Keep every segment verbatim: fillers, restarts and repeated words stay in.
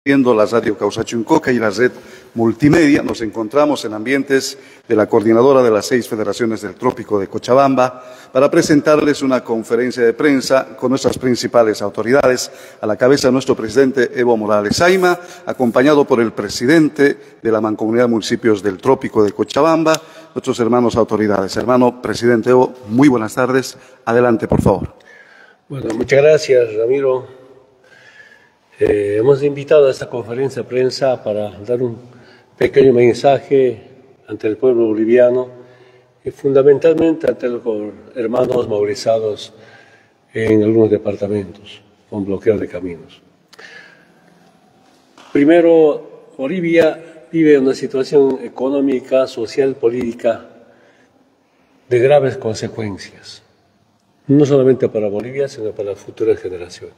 Viendo la radio Causachuncoca y la red multimedia, nos encontramos en ambientes de la coordinadora de las seis federaciones del Trópico de Cochabamba para presentarles una conferencia de prensa con nuestras principales autoridades, a la cabeza de nuestro presidente Evo Morales Saima, acompañado por el presidente de la Mancomunidad de Municipios del Trópico de Cochabamba, nuestros hermanos autoridades. Hermano presidente Evo, muy buenas tardes. Adelante, por favor. Bueno, muchas gracias, Ramiro. Eh, hemos invitado a esta conferencia de prensa para dar un pequeño mensaje ante el pueblo boliviano y fundamentalmente ante los hermanos movilizados en algunos departamentos con bloqueo de caminos. Primero, Bolivia vive una situación económica, social, política de graves consecuencias, no solamente para Bolivia, sino para las futuras generaciones.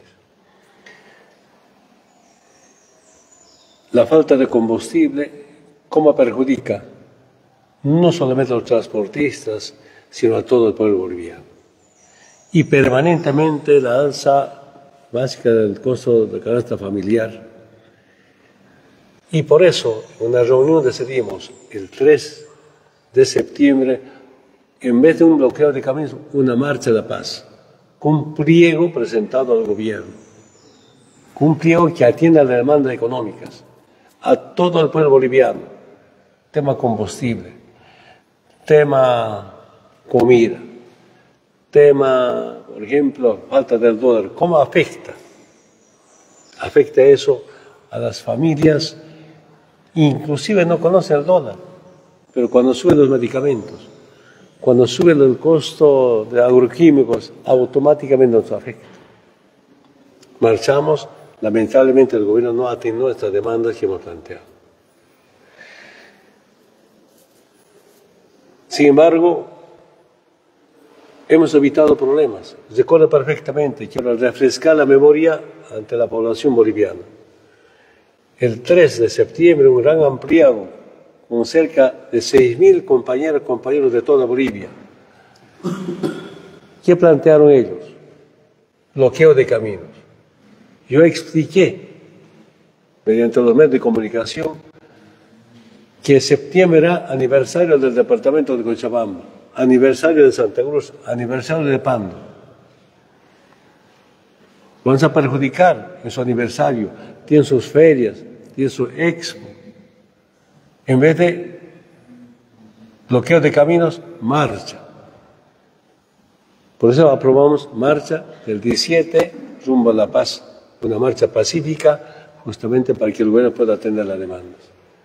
La falta de combustible, ¿cómo perjudica? No solamente a los transportistas, sino a todo el pueblo boliviano. Y permanentemente la alza básica del costo de canasta familiar. Y por eso, en una reunión decidimos el tres de septiembre, en vez de un bloqueo de caminos, una marcha de la paz, con un pliego presentado al gobierno, con un pliego que atienda a las demandas económicas a todo el pueblo boliviano, tema combustible, tema comida, tema, por ejemplo, falta del dólar. ¿Cómo afecta? Afecta eso a las familias, inclusive no conocen el dólar, pero cuando suben los medicamentos, cuando sube el costo de agroquímicos, automáticamente nos afecta. Marchamos. Lamentablemente el gobierno no atendió estas demandas que hemos planteado. Sin embargo, hemos evitado problemas. Recuerdo perfectamente, quiero refrescar la memoria ante la población boliviana. El tres de septiembre, un gran ampliado con cerca de seis mil compañeras y compañeros de toda Bolivia. ¿Qué plantearon ellos? Bloqueo de caminos. Yo expliqué, mediante los medios de comunicación, que septiembre era aniversario del departamento de Cochabamba, aniversario de Santa Cruz, aniversario de Pando. Vamos a perjudicar en su aniversario, tienen sus ferias, tienen su expo. En vez de bloqueo de caminos, marcha. Por eso aprobamos marcha del diecisiete rumbo a La Paz. Una marcha pacífica, justamente para que el gobierno pueda atender las demandas.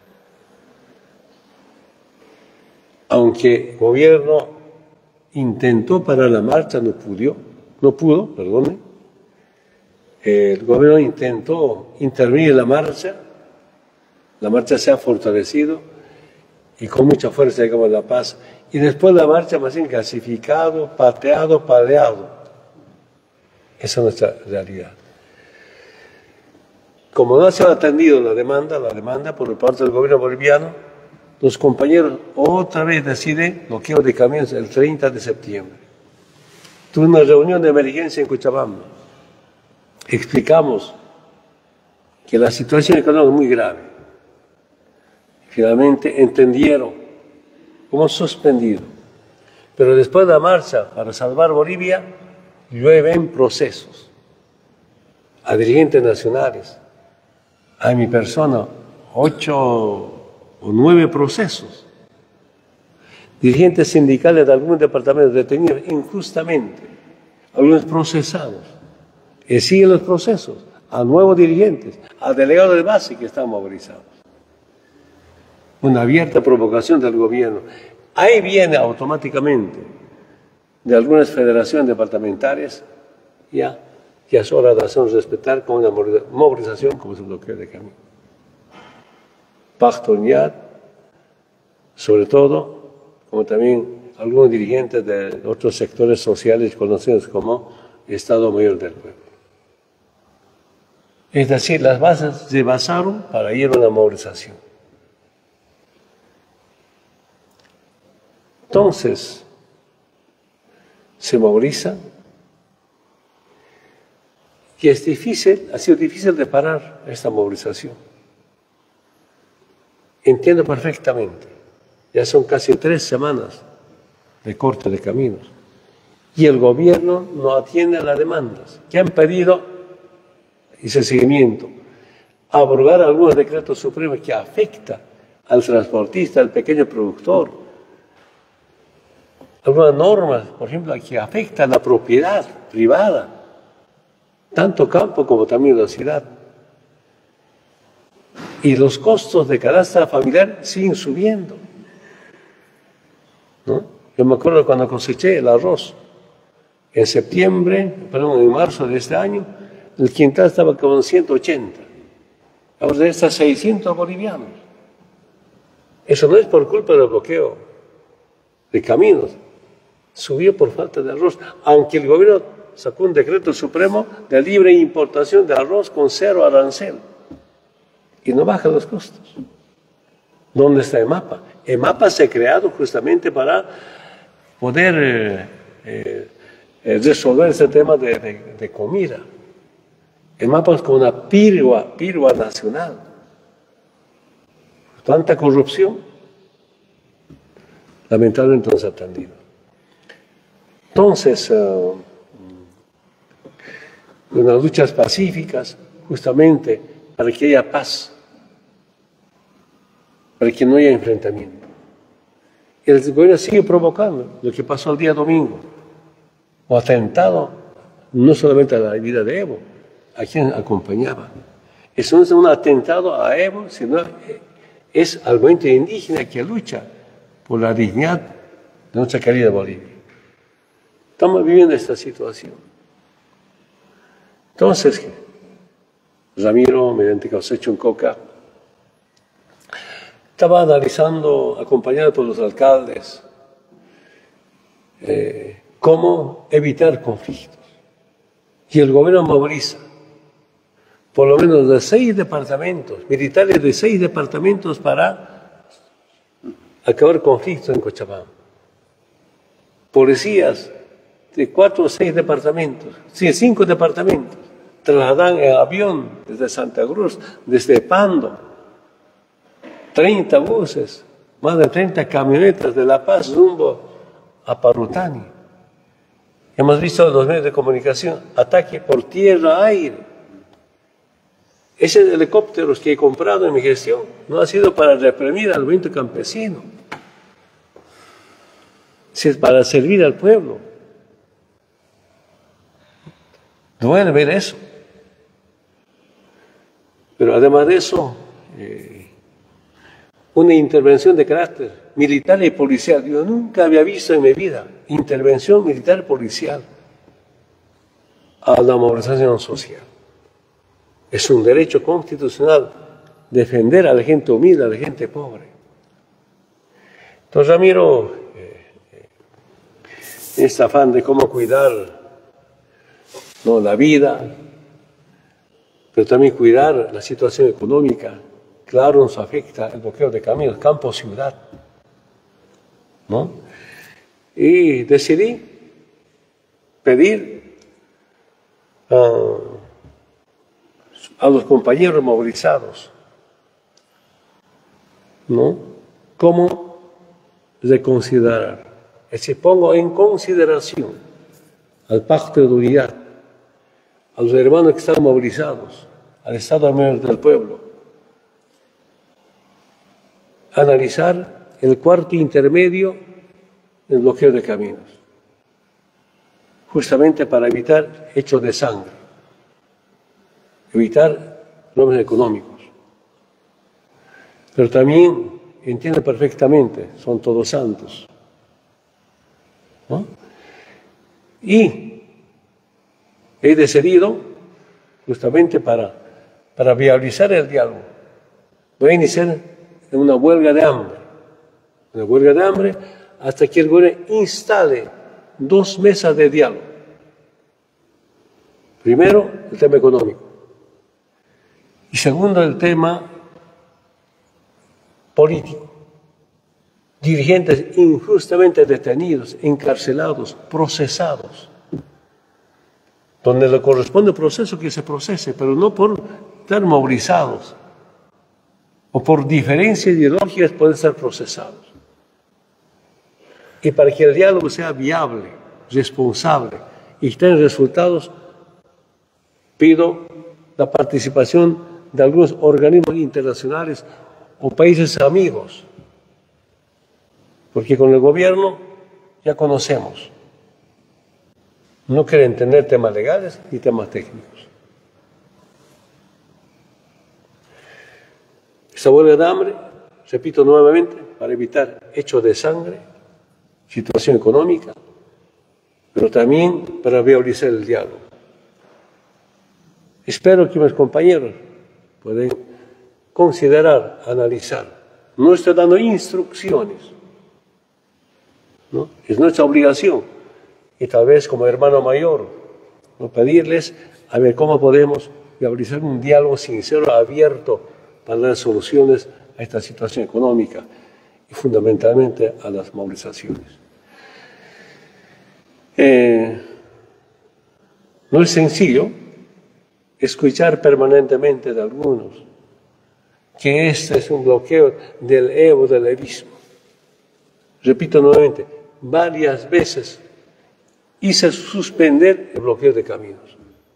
Aunque el gobierno intentó parar la marcha, no pudo, no pudo, perdone. El gobierno intentó intervenir en la marcha, la marcha se ha fortalecido y con mucha fuerza llegamos a La Paz. Y después la marcha más bien clasificado, pateado, paleado. Esa es nuestra realidad. Como no se ha atendido la demanda, la demanda por parte del gobierno boliviano, los compañeros otra vez deciden bloqueo de caminos el treinta de septiembre. Tuve una reunión de emergencia en Cochabamba. Explicamos que la situación económica es muy grave. Finalmente entendieron cómo suspendido. Pero después de la marcha para salvar Bolivia, llueven procesos a dirigentes nacionales. A mi persona, ocho o nueve procesos. Dirigentes sindicales de algunos departamentos detenidos injustamente, algunos procesados. Y siguen los procesos a nuevos dirigentes, a delegados de base que están movilizados. Una abierta provocación del gobierno. Ahí viene automáticamente de algunas federaciones departamentales, ya. que es hora de hacernos respetar con una movilización como es el bloqueo de camino. Pacto Unidad, sobre todo, como también algunos dirigentes de otros sectores sociales conocidos como Estado Mayor del Pueblo. Es decir, las bases se basaron para ir a una movilización. Entonces, se moviliza que es difícil, ha sido difícil de parar esta movilización. Entiendo perfectamente. Ya son casi tres semanas de corte de caminos. Y el gobierno no atiende a las demandas que han pedido ese seguimiento. Abrogar algunos decretos supremos que afectan al transportista, al pequeño productor. Algunas normas, por ejemplo, que afectan a la propiedad privada, tanto campo como también la ciudad. Y los costos de canasta familiar siguen subiendo, ¿no? Yo me acuerdo cuando coseché el arroz, en septiembre, perdón, en marzo de este año, el quintal estaba como ciento ochenta. Ahora está seiscientos bolivianos. Eso no es por culpa del bloqueo de caminos. Subió por falta de arroz, aunque el gobierno sacó un decreto supremo de libre importación de arroz con cero arancel. Y no baja los costos. ¿Dónde está EMAPA? EMAPA se ha creado justamente para poder eh, eh, resolver ese tema de, de, de comida. EMAPA es como una pirua, pirua nacional. Tanta corrupción, lamentablemente no se ha atendido. Entonces, uh, unas luchas pacíficas, justamente para que haya paz, para que no haya enfrentamiento. El gobierno sigue provocando lo que pasó el día domingo, o atentado no solamente a la vida de Evo, a quien acompañaba. Eso no es un atentado a Evo, sino es al movimiento indígena que lucha por la dignidad de nuestra querida Bolivia. Estamos viviendo esta situación. Entonces, Ramiro, mediante Cosecho en Coca, estaba analizando, acompañado por los alcaldes, eh, cómo evitar conflictos. Y el gobierno moviliza por lo menos de seis departamentos, militares de seis departamentos para acabar conflictos en Cochabamba. Policías de cuatro o seis departamentos, sí, cinco departamentos, trasladan en avión desde Santa Cruz, desde Pando, treinta buses, más de treinta camionetas de La Paz rumbo a Parutani. Hemos visto en los medios de comunicación ataque por tierra, aire. Esos helicópteros que he comprado en mi gestión no ha sido para reprimir al movimiento campesino, es para servir al pueblo. Duele ver eso. Pero además de eso, eh, una intervención de carácter militar y policial. Yo nunca había visto en mi vida intervención militar y policial a la movilización social. Es un derecho constitucional defender a la gente humilde, a la gente pobre. Entonces, Ramiro, eh, este afán de cómo cuidar, no, la vida, pero también cuidar la situación económica, claro, nos afecta el bloqueo de caminos, campo-ciudad, ¿no? Y decidí pedir uh, a los compañeros movilizados, ¿no? ¿Cómo reconsiderar? Es decir, pongo en consideración al pacto de unidad, a los hermanos que están movilizados, al Estado Mayor del Pueblo, analizar el cuarto intermedio del bloqueo de caminos, justamente para evitar hechos de sangre, evitar problemas económicos. Pero también entiendo perfectamente, son todos santos, ¿no? Y he decidido, justamente para, para viabilizar el diálogo, voy a iniciar una huelga de hambre, una huelga de hambre hasta que el gobierno instale dos mesas de diálogo. Primero, el tema económico. Y segundo, el tema político. Dirigentes injustamente detenidos, encarcelados, procesados. donde le corresponde el proceso que se procese, pero no por estar movilizados o por diferencias ideológicas pueden ser procesados. Y para que el diálogo sea viable, responsable y tenga resultados, pido la participación de algunos organismos internacionales o países amigos, porque con el gobierno ya conocemos. No quieren entender temas legales ni temas técnicos. Esta huelga de hambre, repito nuevamente, para evitar hechos de sangre, situación económica, pero también para viabilizar el diálogo. Espero que mis compañeros puedan considerar, analizar. No estoy dando instrucciones, ¿no? Es nuestra obligación. Y tal vez como hermano mayor, ¿no? Pedirles a ver cómo podemos viabilizar un diálogo sincero, abierto, para dar soluciones a esta situación económica y fundamentalmente a las movilizaciones. Eh, no es sencillo escuchar permanentemente de algunos que este es un bloqueo del Evo, del evismo. Repito nuevamente, varias veces hice suspender el bloqueo de caminos.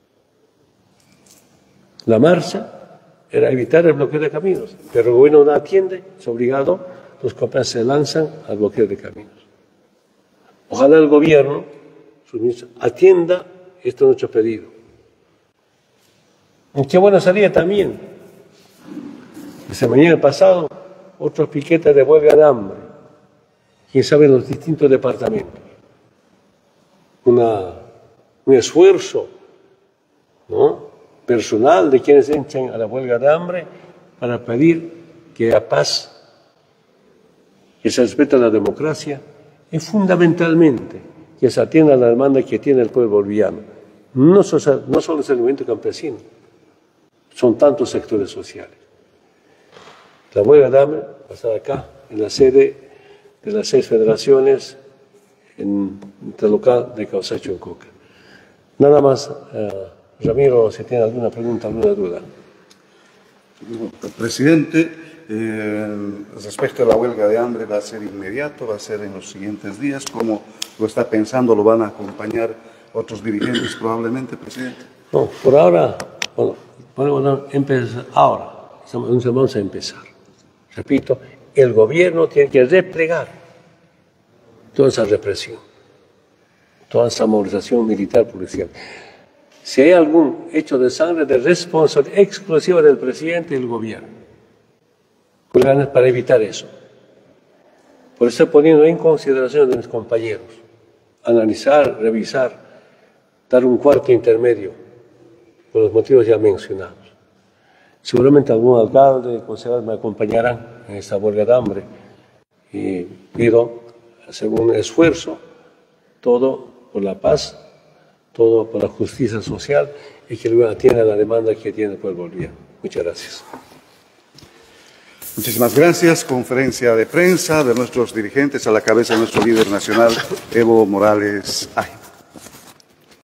La marcha era evitar el bloqueo de caminos, pero el gobierno no atiende, es obligado, los compañeros se lanzan al bloqueo de caminos. Ojalá el gobierno, sus ministros, atienda este nuestro pedido. Y qué bueno salía también, desde mañana pasado, otros piquetes de huelga de hambre, quién sabe en los distintos departamentos. Una, un esfuerzo, ¿no?, personal de quienes entran a la huelga de hambre para pedir que haya paz, que se respete la democracia y fundamentalmente que se atienda a la demanda que tiene el pueblo boliviano. No, so, no solo es el movimiento campesino, son tantos sectores sociales. La huelga de hambre va a estar acá, en la sede de las seis federaciones, en el local de Causacho en Coca. Nada más, uh, Ramiro, si tiene alguna pregunta, alguna duda. Presidente, eh, respecto a la huelga de hambre, ¿va a ser inmediato? ¿Va a ser en los siguientes días? ¿Cómo lo está pensando? ¿Lo van a acompañar otros dirigentes probablemente, presidente? No, por ahora, bueno, podemos empezar ahora, vamos a empezar. Repito, el gobierno tiene que replegar toda esa represión, toda esa movilización militar policial. Si hay algún hecho de sangre, de responsabilidad exclusiva del presidente y del gobierno, para evitar eso. Por eso estoy poniendo en consideración de mis compañeros, analizar, revisar, dar un cuarto intermedio por los motivos ya mencionados. Seguramente algún alcalde, concejal me acompañarán en esta huelga de hambre y pido hacer un esfuerzo, todo por la paz, todo por la justicia social y que luego atienda la demanda que tiene el pueblo boliviano. Muchas gracias. Muchísimas gracias. Conferencia de prensa de nuestros dirigentes a la cabeza de nuestro líder nacional, Evo Morales Agim.